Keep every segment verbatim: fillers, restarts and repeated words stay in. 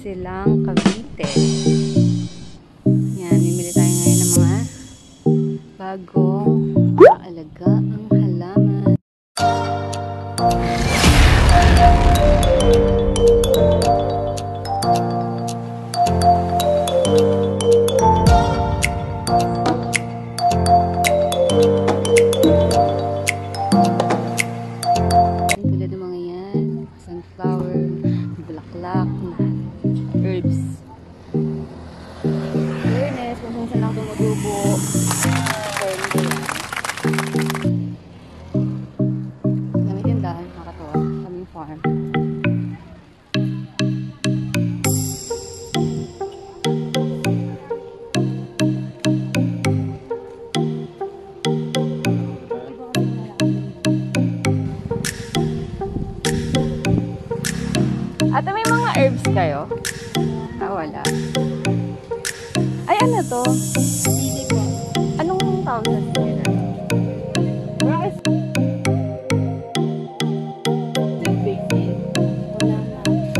silang Cavite. Yan, mimili tayo ngayon ng mga bagong alagang halaman. Tulad ng mga yan, sunflower, bulaklak na herbs. Awareness, kung saan lang tumutubo. Lamig yung daan, nakakatawa. Kaming farm. Ate, may mga herbs kayo? Ah, wala. Ay, ano to? Sili po. Anong tawag sa sili na? Rice. Sweet basil. Wala na.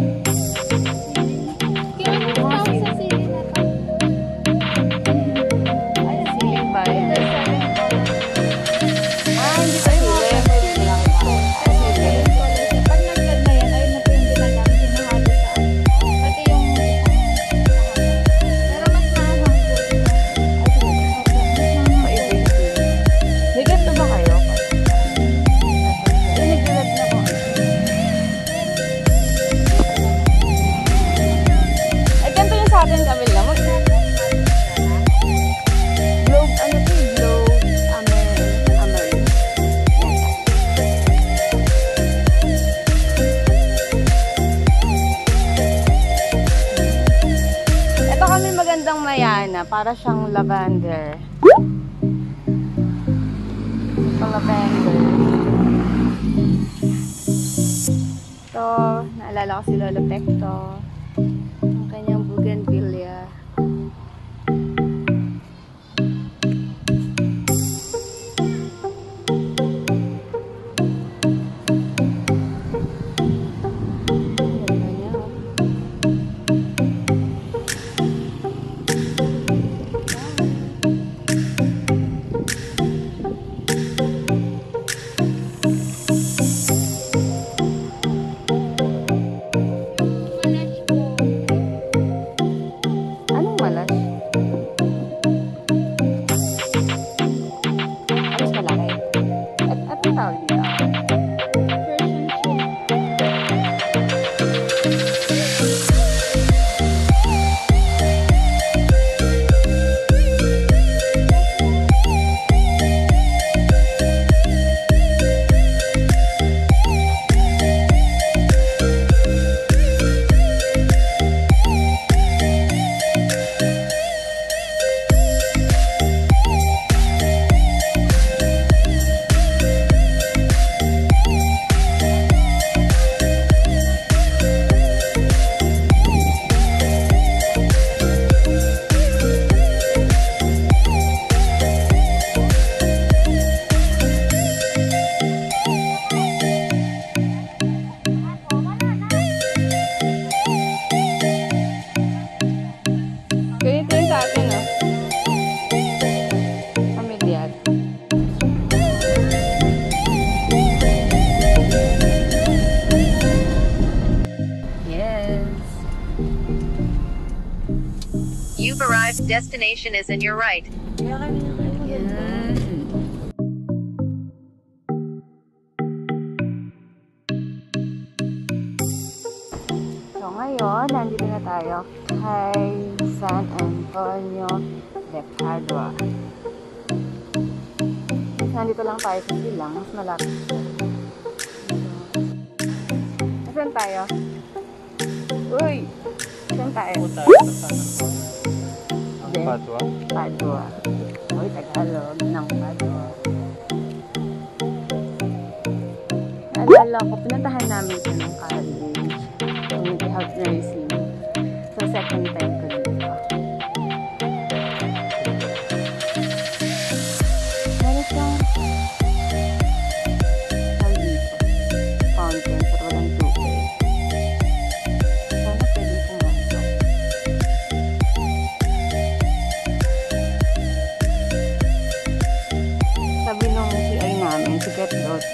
Kaya anong tawag sa sili na to? Ay, siling ba? Ah, hindi tayo sili. Magandang mayana, para siyang lavender. Ito lavender. Ito, naalala ko si Lolo Pecto. Ang kanyang bougainvillea. You've arrived. Destination is in your right. Yan. So ngayon, nandito na tayo kay San Antonio de Padua. Nandito lang tayo sa silang, mas malapit. Saan tayo? Uy! Saan tayo? Punta tayo sa San Antonio. Ang Padua? Padua. Uy, Tagalog ng Padua. Naalala ko, pinuntahan namin ito ng college. Community health nursing. So, second time ko dito. Meron siyang tawag dito. Fountain, pero walang tubig. Sana pwede pumasok.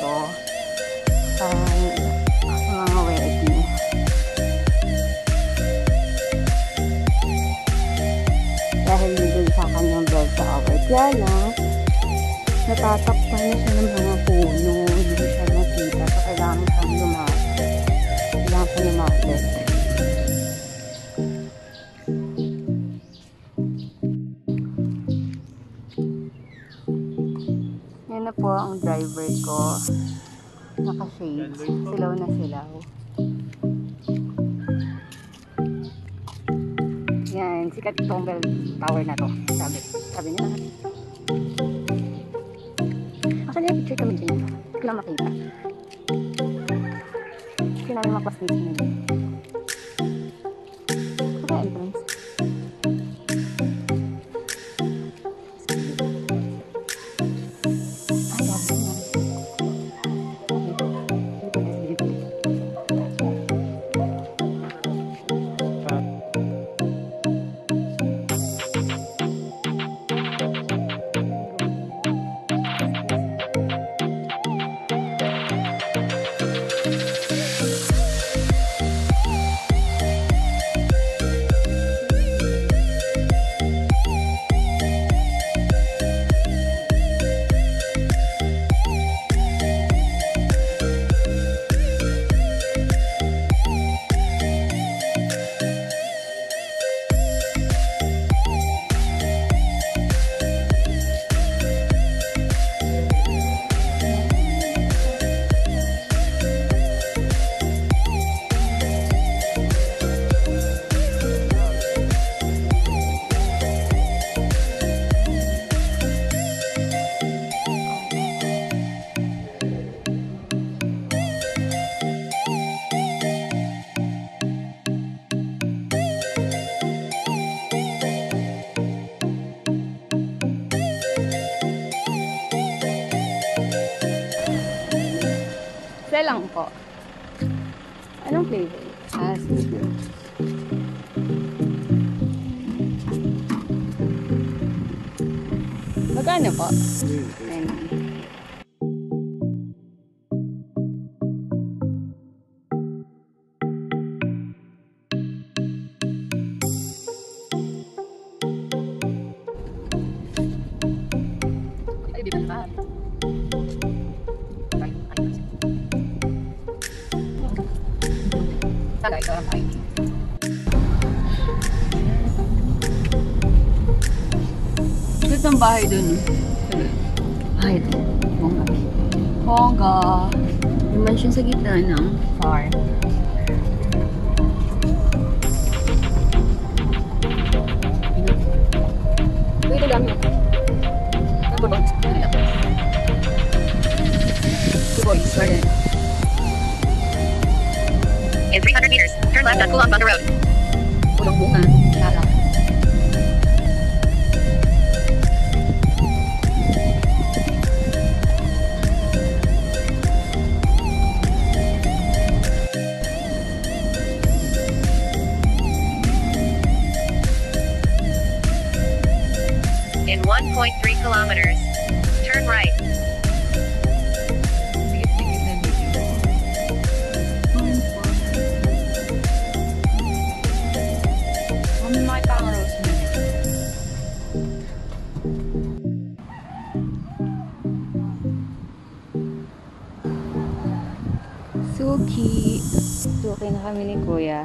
to sa, sa mga wedding. Dahil nandun sa kanyang bell tower. Kaya lang, natatakpan na siya ng mga puno. Hindi siya nakita. So, kailangan siyang lumapit. Kailangan siyang lumapit. Yan na po ang driver ko. Naka-shades. Silaw na silaw. Yan. Sikat itong bell tower na to. Sabi. Sabi niya. Actually, picture kami din. Hindi ko lang makita. Hindi namin mapaslis na din. Ito entrance. Ay, gabi na. Isa lang po. Anong flavor? Ah, sige. Magkano po? Ayun. Ay, di ba ba? Taga, ito ang kain. Ito ang bahay dun. Bahay dun. Bongga. Bongga. Yung mansion sa gitna ng farm. Ito dami. Ito ba? Ito ba? Garden. In three hundred meters, turn left at Kulambanga Road. Pulang bunga. Lala. In one point three kilometers, turn right. Suki. Suki na kami ni Kuya.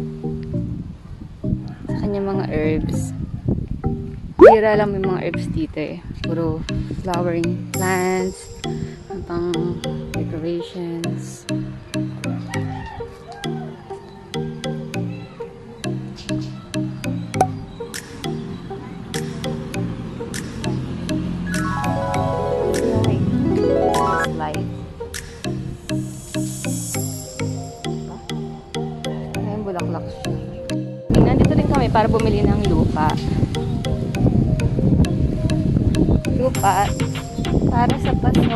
Sa kanyang mga herbs. Bira lang may mga herbs dito eh. Puro flowering plants. Pang decorations. Light. Ayan, bulaklak siya. Nandito rin kami para bumili ng lupa. Lupa para sa paso.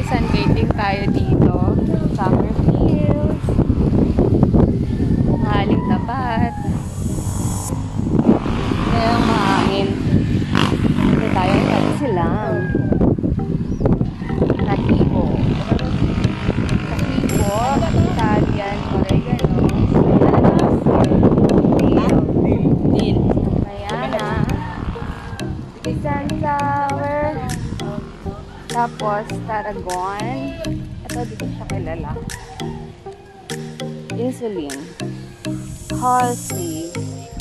Mag-sunbathing tayo dito. Summer Hills. Mahaling tapat. Ngayong mahangin. Ito tayo ay silang. Nahipo. Nahipo. Italian. Oregano. Dill. Dill. Mayana. Sunflower. Tapos, tarragon. Ito, dito siya kilala. Insulin. Halsey.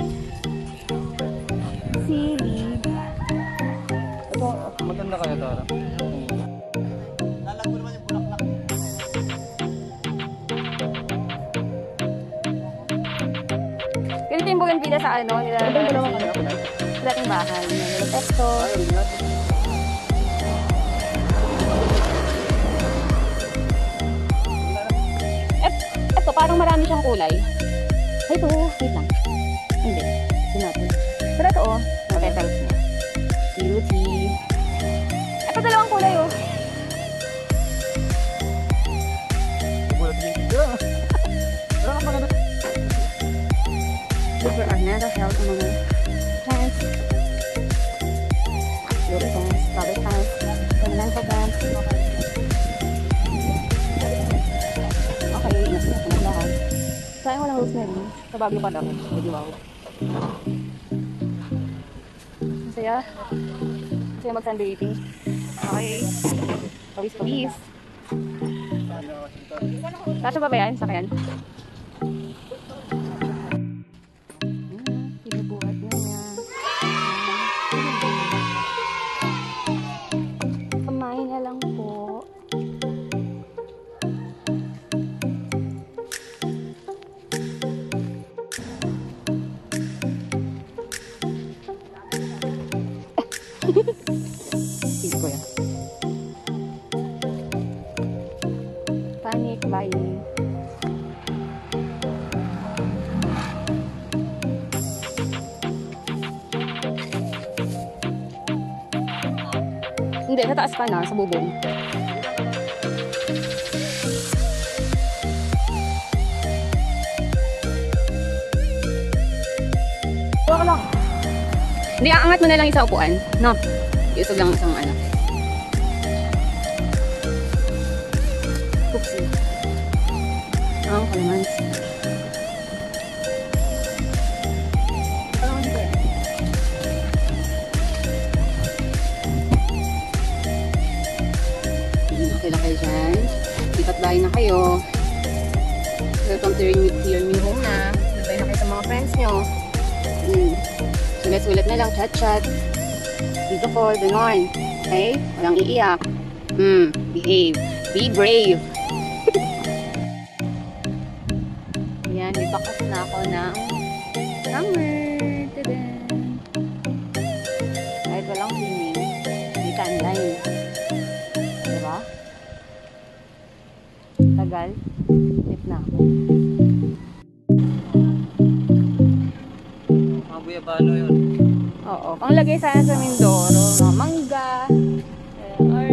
Seaweed. Ito, maganda kaya ito. Lalag mo naman yung bulaklak. Ganito yung bougainvillea sa ano, nila sa dating bahay. Nila pesto. Ito, parang marami siyang kulay. Ay, ito. Wait lang. Hindi. Ito natin. Pero ito, oh. Mga petals niya. Beauty. Ito, dalawang kulay, oh. Bulat yung dito. Pero ang maganda. Good for our mental health and mga plants. Beauty plants, flower plants, ornamental plants. Okay, ingat na sa lahat. Sayang walang rosemary. Sa Baguio pa daw. Hindi wow. Masaya. Masaya mag-sunbathing. Okay. Pawis-pawis. Kasya ba ba yan? Saka yan? Pinubuhat na niya. Kamay na lang po. Sige ko yan. Panic buying. Hindi, sa taas pa na, sa bubong. Huwag lang. Hindi, aangat mo na lang yung sa upuan. No? Iusog lang isang ano. Oopsie. Ang kalamansi. Kalamansi ko yan. Okay lang kayo dyan. Lipat bahay na kayo. Welcome to your new, to your new home na. Sabay na kayo sa mga friends nyo. Hmm. Sulat-sulat na lang, chat-chat. Dito ko, ganon. Okay? Walang iiyak. Hmm, behave. Be brave. Yan, ibakas na ako ng summer. Tada! Kahit walang swimming, may tanline. Diba? Tagal. Tip na ako. Mga buyabano yun. Oo, panglagay sana sa Mindoro, mga mangga, or